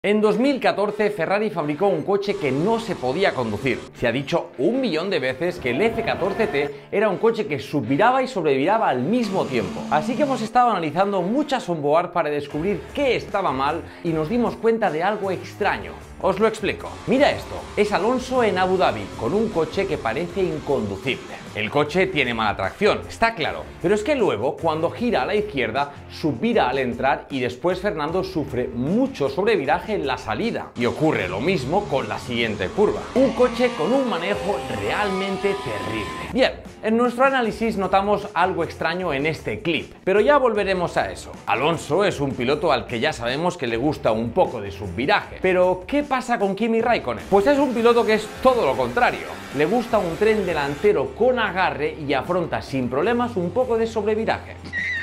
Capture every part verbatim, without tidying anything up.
En dos mil catorce, Ferrari fabricó un coche que no se podía conducir. Se ha dicho un millón de veces que el F catorce T era un coche que subviraba y sobreviraba al mismo tiempo. Así que hemos estado analizando muchas onboard para descubrir qué estaba mal y nos dimos cuenta de algo extraño. Os lo explico. Mira esto, es Alonso en Abu Dhabi, con un coche que parece inconducible. El coche tiene mala tracción, está claro, pero es que luego, cuando gira a la izquierda, subvira al entrar y después Fernando sufre mucho sobreviraje en la salida. Y ocurre lo mismo con la siguiente curva. Un coche con un manejo realmente terrible. Bien, en nuestro análisis notamos algo extraño en este clip, pero ya volveremos a eso. Alonso es un piloto al que ya sabemos que le gusta un poco de subviraje, pero ¿qué pasa con Kimi Raikkonen? Pues es un piloto que es todo lo contrario. Le gusta un tren delantero con agarre y afronta sin problemas un poco de sobreviraje.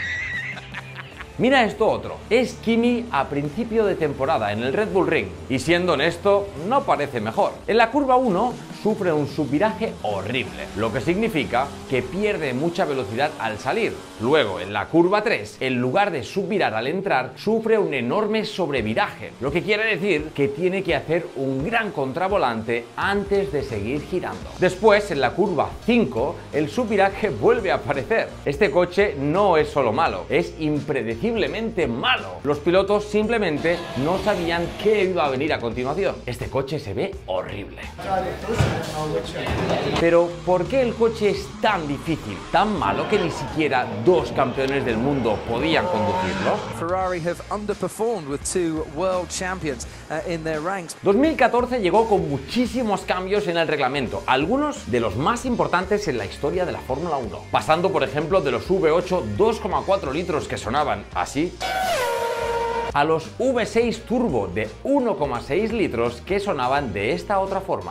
Mira esto otro, es Kimi a principio de temporada en el Red Bull Ring y siendo honesto, no parece mejor. En la curva uno sufre un subviraje horrible, lo que significa que pierde mucha velocidad al salir. Luego, en la curva tres, en lugar de subvirar al entrar, sufre un enorme sobreviraje, lo que quiere decir que tiene que hacer un gran contravolante antes de seguir girando. Después, en la curva cinco, el subviraje vuelve a aparecer. Este coche no es solo malo, es impredeciblemente malo. Los pilotos simplemente no sabían qué iba a venir a continuación. Este coche se ve horrible. Pero, ¿por qué el coche es tan difícil, tan malo que ni siquiera dos campeones del mundo podían conducirlo? Ferrari have underperformed with two world champions uh, in their ranks. dos mil catorce llegó con muchísimos cambios en el reglamento, algunos de los más importantes en la historia de la Fórmula uno, pasando por ejemplo de los V ocho dos coma cuatro litros que sonaban así a los V seis Turbo de uno coma seis litros que sonaban de esta otra forma.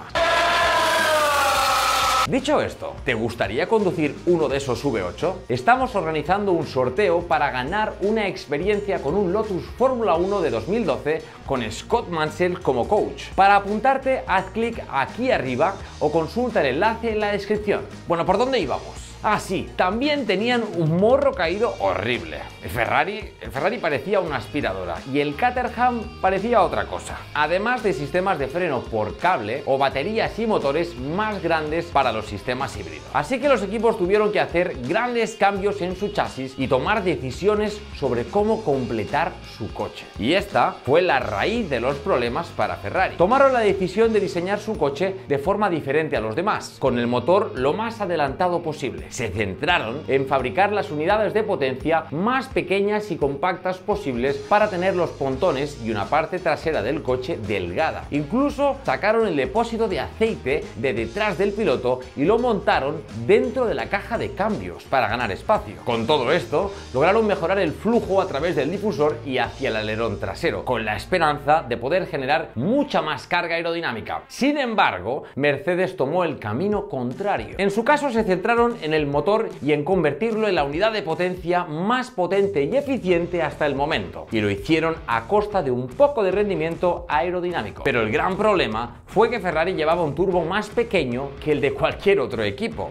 Dicho esto, ¿te gustaría conducir uno de esos V ocho? Estamos organizando un sorteo para ganar una experiencia con un Lotus Fórmula uno de dos mil doce con Scott Mansell como coach. Para apuntarte, haz clic aquí arriba o consulta el enlace en la descripción. Bueno, ¿por dónde íbamos? Ah, sí, también tenían un morro caído horrible. El Ferrari, el Ferrari parecía una aspiradora y el Caterham parecía otra cosa. Además de sistemas de freno por cable o baterías y motores más grandes para los sistemas híbridos. Así que los equipos tuvieron que hacer grandes cambios en su chasis y tomar decisiones sobre cómo completar su coche. Y esta fue la raíz de los problemas para Ferrari. Tomaron la decisión de diseñar su coche de forma diferente a los demás, con el motor lo más adelantado posible. Se centraron en fabricar las unidades de potencia más pequeñas y compactas posibles para tener los pontones y una parte trasera del coche delgada. Incluso sacaron el depósito de aceite de detrás del piloto y lo montaron dentro de la caja de cambios para ganar espacio. Con todo esto, lograron mejorar el flujo a través del difusor y hacia el alerón trasero, con la esperanza de poder generar mucha más carga aerodinámica. Sin embargo, Mercedes tomó el camino contrario. En su caso se centraron en el motor y en convertirlo en la unidad de potencia más potente y eficiente hasta el momento, y lo hicieron a costa de un poco de rendimiento aerodinámico. Pero el gran problema fue que Ferrari llevaba un turbo más pequeño que el de cualquier otro equipo.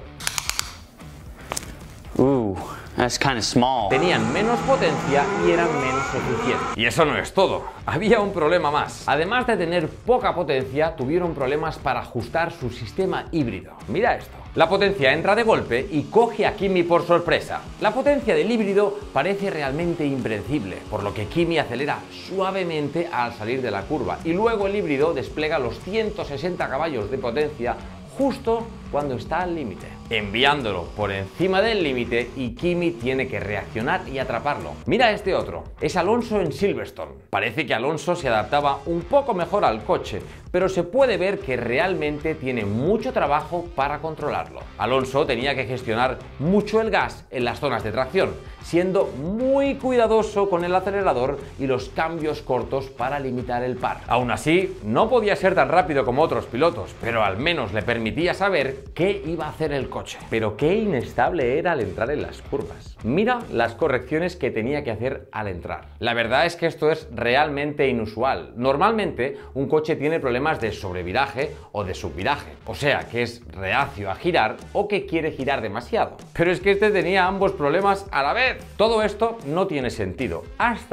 Ooh, that's kind of small. Tenían menos potencia y eran menos eficientes. Y eso no es todo. Había un problema más. Además de tener poca potencia, tuvieron problemas para ajustar su sistema híbrido. Mira esto. La potencia entra de golpe y coge a Kimi por sorpresa. La potencia del híbrido parece realmente impredecible, por lo que Kimi acelera suavemente al salir de la curva y luego el híbrido despliega los ciento sesenta caballos de potencia justo cuando está al límite, enviándolo por encima del límite y Kimi tiene que reaccionar y atraparlo. Mira este otro, es Alonso en Silverstone. Parece que Alonso se adaptaba un poco mejor al coche, pero se puede ver que realmente tiene mucho trabajo para controlarlo. Alonso tenía que gestionar mucho el gas en las zonas de tracción, siendo muy cuidadoso con el acelerador y los cambios cortos para limitar el par. Aún así, no podía ser tan rápido como otros pilotos, pero al menos le permitía saber qué iba a hacer el coche. Pero qué inestable era al entrar en las curvas. Mira las correcciones que tenía que hacer al entrar. La verdad es que esto es realmente inusual. Normalmente un coche tiene problemas de sobreviraje o de subviraje, o sea que es reacio a girar o que quiere girar demasiado. Pero es que este tenía ambos problemas a la vez. Todo esto no tiene sentido hasta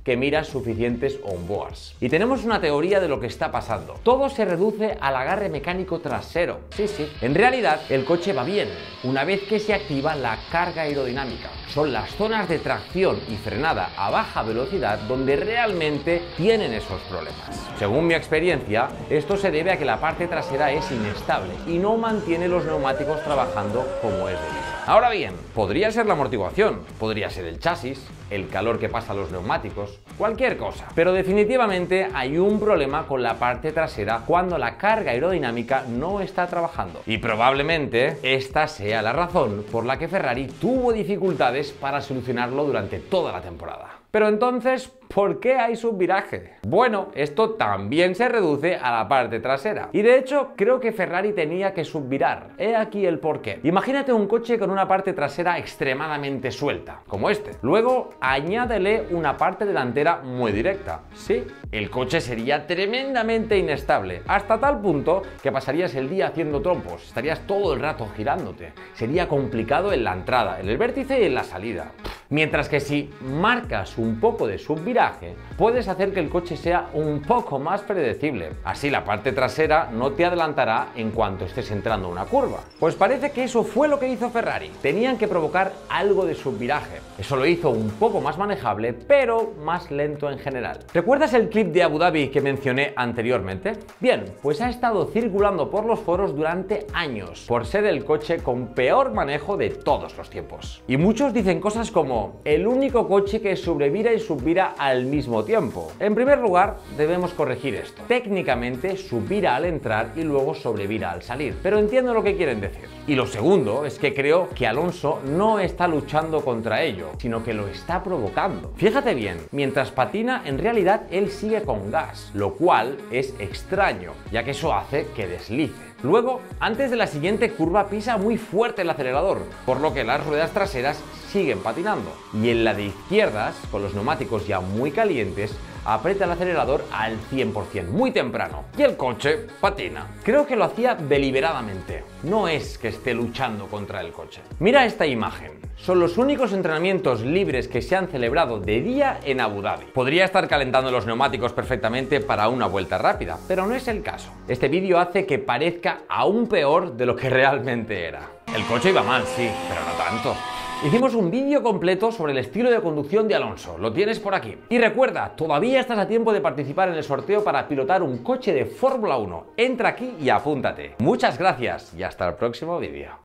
que miras suficientes onboards. Y tenemos una teoría de lo que está pasando. Todo se reduce al agarre mecánico trasero. Sí, sí. En realidad, el coche va bien una vez que se activa la carga aerodinámica. Son las zonas de tracción y frenada a baja velocidad donde realmente tienen esos problemas. Según mi experiencia, esto se debe a que la parte trasera es inestable y no mantiene los neumáticos trabajando como es debido. Ahora bien, podría ser la amortiguación, podría ser el chasis, el calor que pasa a los neumáticos, cualquier cosa. Pero definitivamente hay un problema con la parte trasera cuando la carga aerodinámica no está trabajando. Y probablemente esta sea la razón por la que Ferrari tuvo dificultades para solucionarlo durante toda la temporada. Pero entonces, ¿por qué hay subviraje? Bueno, esto también se reduce a la parte trasera. Y de hecho, creo que Ferrari tenía que subvirar. He aquí el porqué. Imagínate un coche con una parte trasera extremadamente suelta, como este. Luego, añádele una parte delantera muy directa. Sí, el coche sería tremendamente inestable, hasta tal punto que pasarías el día haciendo trompos, estarías todo el rato girándote. Sería complicado en la entrada, en el vértice y en la salida. Mientras que si marcas un poco de subviraje, puedes hacer que el coche sea un poco más predecible. Así la parte trasera no te adelantará en cuanto estés entrando a una curva. Pues parece que eso fue lo que hizo Ferrari. Tenían que provocar algo de subviraje. Eso lo hizo un poco más manejable, pero más lento en general. ¿Recuerdas el clip de Abu Dhabi que mencioné anteriormente? Bien, pues ha estado circulando por los foros durante años, por ser el coche con peor manejo de todos los tiempos. Y muchos dicen cosas como el único coche que sobrevira y subvira al mismo tiempo. En primer lugar, debemos corregir esto. Técnicamente subvira al entrar y luego sobrevira al salir, pero entiendo lo que quieren decir. Y lo segundo es que creo que Alonso no está luchando contra ello, sino que lo está provocando. Fíjate bien, mientras patina, en realidad él sigue con gas, lo cual es extraño, ya que eso hace que deslice. Luego, antes de la siguiente curva pisa muy fuerte el acelerador, por lo que las ruedas traseras siguen patinando. Y en la de izquierdas, con los neumáticos ya muy calientes, aprieta el acelerador al cien por cien, muy temprano, y el coche patina. Creo que lo hacía deliberadamente, no es que esté luchando contra el coche. Mira esta imagen, son los únicos entrenamientos libres que se han celebrado de día en Abu Dhabi. Podría estar calentando los neumáticos perfectamente para una vuelta rápida, pero no es el caso. Este vídeo hace que parezca aún peor de lo que realmente era. El coche iba mal, sí, pero no tanto. Hicimos un vídeo completo sobre el estilo de conducción de Alonso, lo tienes por aquí. Y recuerda, todavía estás a tiempo de participar en el sorteo para pilotar un coche de Fórmula uno. Entra aquí y apúntate. Muchas gracias y hasta el próximo vídeo.